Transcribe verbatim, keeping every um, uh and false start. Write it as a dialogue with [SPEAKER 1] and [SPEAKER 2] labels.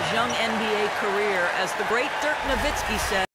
[SPEAKER 1] young N B A career. As the great Dirk Nowitzki said,